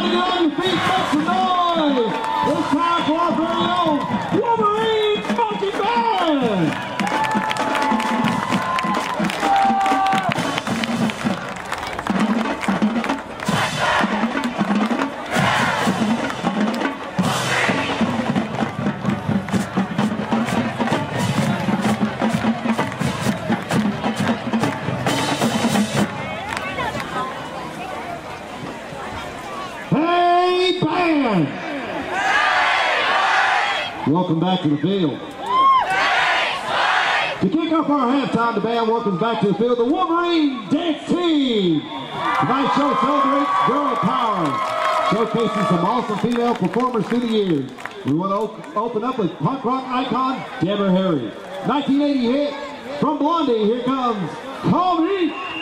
Everybody get on your feet, make some noise! It's time for our very own Wolverine Monkey Band! Welcome back to the field. To kick off our halftime, the band welcomes back to the field the Wolverine Dance Team. Tonight's show celebrates girl power, showcasing some awesome female performers through the years. We want to open up with punk rock icon Deborah Harry. 1980 hit from Blondie, here comes Call Me.